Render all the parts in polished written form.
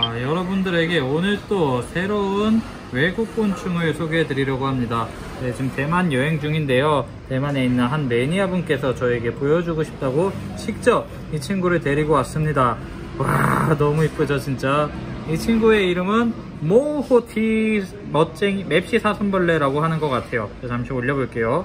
여러분들에게 오늘 또 새로운 외국 곤충을 소개해 드리려고 합니다. 네, 지금 대만 여행 중인데요. 대만에 있는 한 매니아 분께서 저에게 보여주고 싶다고 직접 이 친구를 데리고 왔습니다. 와, 너무 이쁘죠 진짜. 이 친구의 이름은 모호티 멋쟁이 맵시 사슴벌레라고 하는 것 같아요. 잠시 올려볼게요.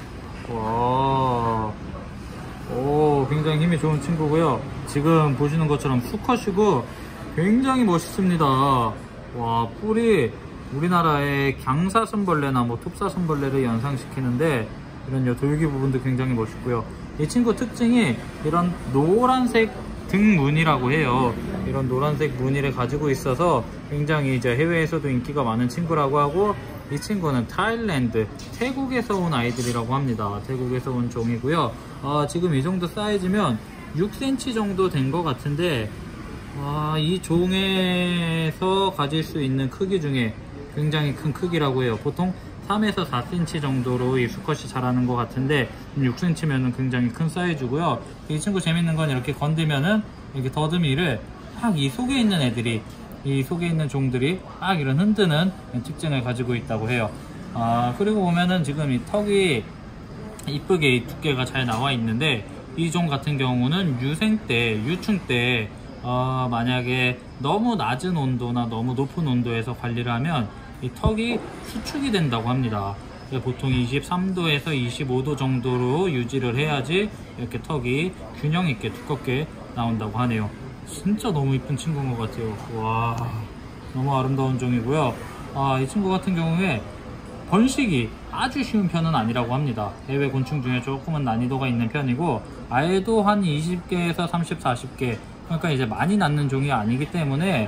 와, 오, 굉장히 힘이 좋은 친구고요. 지금 보시는 것처럼 수컷이고 굉장히 멋있습니다. 와, 뿔이 우리나라의 강사슴벌레나 뭐 톱사슴벌레를 연상시키는데 이런 요 돌기 부분도 굉장히 멋있고요. 이 친구 특징이 이런 노란색 등무늬라고 해요. 이런 노란색 무늬를 가지고 있어서 굉장히 이제 해외에서도 인기가 많은 친구라고 하고, 이 친구는 타일랜드, 태국에서 온 아이들이라고 합니다. 태국에서 온 종이고요. 지금 이 정도 사이즈면 6cm 정도 된 것 같은데, 이 종에서 가질 수 있는 크기 중에 굉장히 큰 크기라고 해요. 보통 3에서 4cm 정도로 이 수컷이 자라는 것 같은데 6cm면은 굉장히 큰 사이즈고요. 이 친구 재밌는 건 이렇게 건들면은 이렇게 더듬이를 막 이 속에 있는 애들이, 이 속에 있는 종들이 막 이런 흔드는 특징을 가지고 있다고 해요. 그리고 보면은 지금 이 턱이 이쁘게 이 두께가 잘 나와 있는데, 이 종 같은 경우는 유생 때, 유충 때 만약에 너무 낮은 온도나 너무 높은 온도에서 관리를 하면 이 턱이 수축이 된다고 합니다. 보통 23도에서 25도 정도로 유지를 해야지 이렇게 턱이 균형 있게 두껍게 나온다고 하네요. 진짜 너무 이쁜 친구인 것 같아요. 와, 너무 아름다운 종이고요. 이 친구 같은 경우에 번식이 아주 쉬운 편은 아니라고 합니다. 해외 곤충 중에 조금은 난이도가 있는 편이고, 알도 한 20개에서 30, 40개, 그러니까 이제 많이 낳는 종이 아니기 때문에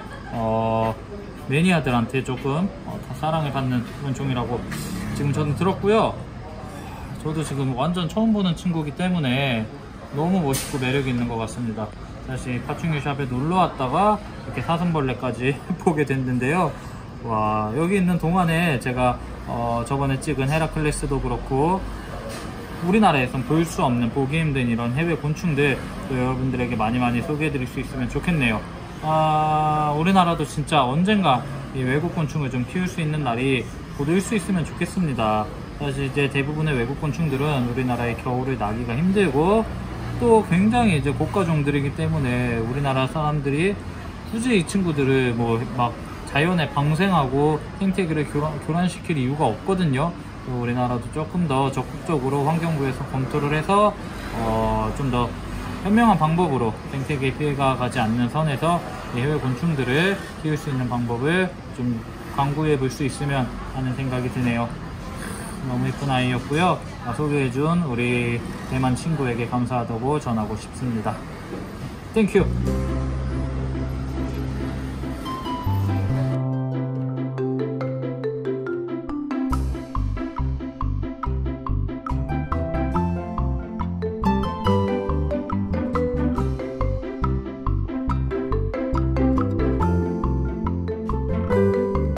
매니아들한테 조금 더 사랑을 받는 그런 종이라고 지금 저는 들었고요. 저도 지금 완전 처음 보는 친구이기 때문에 너무 멋있고 매력이 있는 것 같습니다. 사실 파충류 샵에 놀러 왔다가 이렇게 사슴벌레까지 보게 됐는데요. 와, 여기 있는 동안에 제가 저번에 찍은 헤라클레스도 그렇고 우리나라에선 볼 수 없는, 보기 힘든 이런 해외 곤충들 또 여러분들에게 많이 소개해 드릴 수 있으면 좋겠네요. 우리나라도 진짜 언젠가 이 외국 곤충을 좀 키울 수 있는 날이 곧 올 수 있으면 좋겠습니다. 사실 이제 대부분의 외국 곤충들은 우리나라의 겨울을 나기가 힘들고 또 굉장히 이제 고가종들이기 때문에 우리나라 사람들이 굳이 이 친구들을 뭐 막 자연에 방생하고 생태계를 교란시킬 이유가 없거든요. 우리나라도 조금 더 적극적으로 환경부에서 검토를 해서 좀 더 현명한 방법으로 생태계 피해가 가지 않는 선에서 해외 곤충들을 키울 수 있는 방법을 좀 강구해 볼 수 있으면 하는 생각이 드네요. 너무 예쁜 아이였고요. 소개해준 우리 대만 친구에게 감사하다고 전하고 싶습니다. 땡큐!